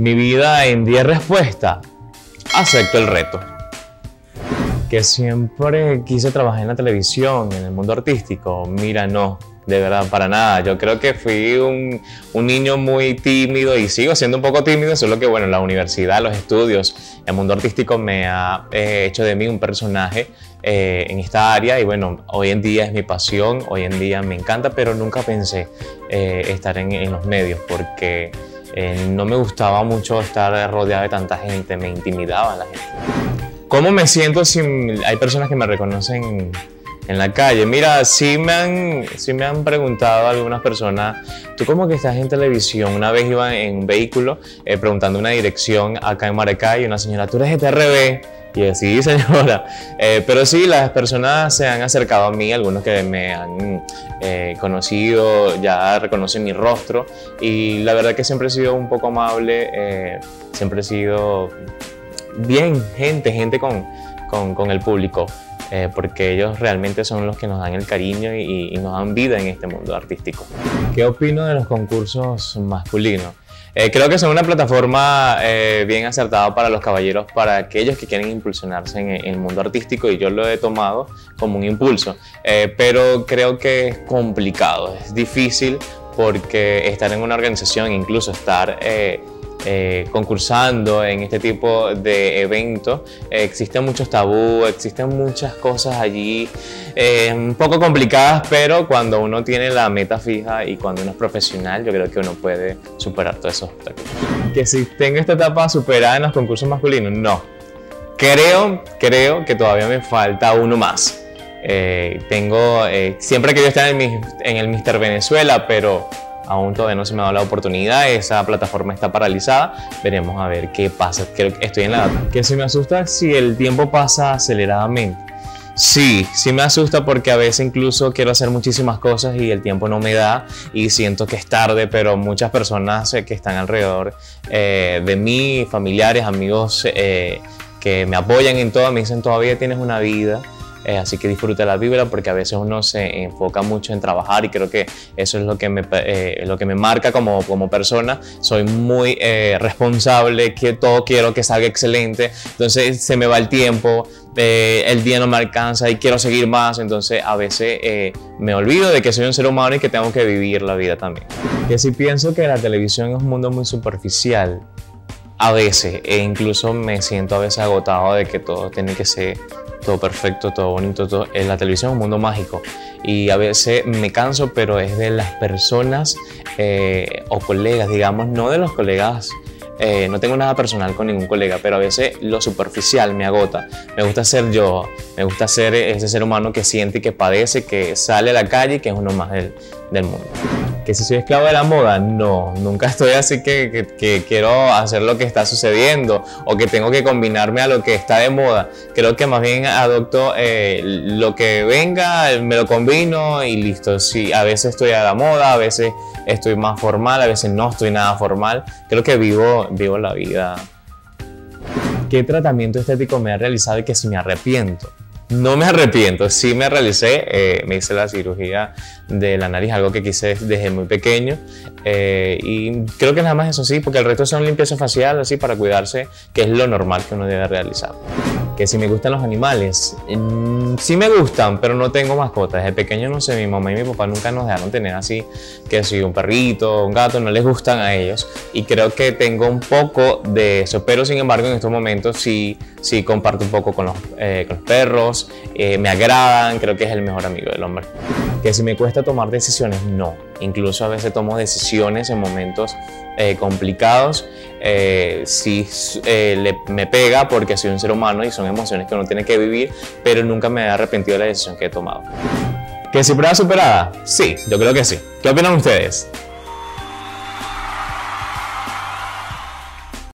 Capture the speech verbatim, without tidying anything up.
Mi vida en diez respuestas. Acepto el reto. Que siempre quise trabajar en la televisión, en el mundo artístico. Mira, no, de verdad, para nada. Yo creo que fui un, un niño muy tímido y sigo siendo un poco tímido, solo que bueno, la universidad, los estudios, el mundo artístico me ha eh, hecho de mí un personaje eh, en esta área y bueno, hoy en día es mi pasión, hoy en día me encanta, pero nunca pensé eh, estar en, en los medios porque eh, no me gustaba mucho estar rodeado de tanta gente, me intimidaba la gente. ¿Cómo me siento si hay personas que me reconocen en la calle? Mira, sí me han, sí me han preguntado algunas personas, ¿tú cómo que estás en televisión? Una vez iba en un vehículo eh, preguntando una dirección acá en Maracay y una señora, ¿tú eres de T R B? Y yo, sí, señora. Eh, pero sí, las personas se han acercado a mí, algunos que me han eh, conocido, ya reconocen mi rostro y la verdad que siempre he sido un poco amable, eh, siempre he sido bien, gente, gente con, con, con el público, eh, porque ellos realmente son los que nos dan el cariño y, y nos dan vida en este mundo artístico. ¿Qué opino de los concursos masculinos? Eh, creo que son una plataforma eh, bien acertada para los caballeros, para aquellos que quieren impulsionarse en, en el mundo artístico y yo lo he tomado como un impulso, eh, pero creo que es complicado, es difícil porque estar en una organización, incluso estar eh, Eh, concursando en este tipo de eventos, eh, existen muchos tabús, existen muchas cosas allí eh, un poco complicadas, pero cuando uno tiene la meta fija y cuando uno es profesional, yo creo que uno puede superar todos esos obstáculos. ¿Que si tengo esta etapa superada en los concursos masculinos? No. Creo, creo que todavía me falta uno más. Eh, tengo, eh, siempre he querido estar en, mi, en el míster Venezuela, pero aún todavía no se me ha dado la oportunidad, esa plataforma está paralizada, veremos a ver qué pasa, creo que estoy en la... Que si me asusta si el tiempo pasa aceleradamente. Sí, sí me asusta porque a veces incluso quiero hacer muchísimas cosas y el tiempo no me da y siento que es tarde, pero muchas personas que están alrededor eh, de mí, familiares, amigos eh, que me apoyan en todo, me dicen todavía tienes una vida. Eh, así que disfruta la vibra porque a veces uno se enfoca mucho en trabajar y creo que eso es lo que me, eh, lo que me marca como, como persona. Soy muy eh, responsable, que todo quiero que salga excelente, entonces se me va el tiempo, eh, el día no me alcanza y quiero seguir más, entonces a veces eh, me olvido de que soy un ser humano y que tengo que vivir la vida también. Que si pienso que la televisión es un mundo muy superficial, a veces, e incluso me siento a veces agotado de que todo tiene que ser todo perfecto, todo bonito, todo. En la televisión es un mundo mágico y a veces me canso, pero es de las personas eh, o colegas, digamos, no de los colegas. Eh, no tengo nada personal con ningún colega, pero a veces lo superficial me agota. Me gusta ser yo, me gusta ser ese ser humano que siente y que padece, que sale a la calle y que es uno más del, del mundo. ¿Que si soy esclavo de la moda? No, nunca estoy así que, que, que quiero hacer lo que está sucediendo o que tengo que combinarme a lo que está de moda. Creo que más bien adopto eh, lo que venga, me lo combino y listo. Sí, a veces estoy a la moda, a veces estoy más formal, a veces no estoy nada formal. Creo que vivo, vivo la vida. ¿Qué tratamiento estético me ha realizado y que si me arrepiento? No me arrepiento, sí me realicé, eh, me hice la cirugía de la nariz, algo que quise desde muy pequeño eh, y creo que nada más eso sí, porque el resto son limpieza facial, así para cuidarse, que es lo normal que uno debe realizar. Que si me gustan los animales, mmm, sí me gustan, pero no tengo mascotas. Desde pequeño, no sé, mi mamá y mi papá nunca nos dejaron tener así, que si un perrito, un gato, no les gustan a ellos. Y creo que tengo un poco de eso, pero sin embargo en estos momentos sí, sí comparto un poco con los, eh, con los perros, eh, me agradan, creo que es el mejor amigo del hombre. Que si me cuesta tomar decisiones, no. Incluso a veces tomo decisiones en momentos eh, complicados, eh, sí eh, le, me pega porque soy un ser humano y son emociones que uno tiene que vivir, pero nunca me he arrepentido de la decisión que he tomado. ¿Que si prueba superada? Sí, yo creo que sí. ¿Qué opinan ustedes?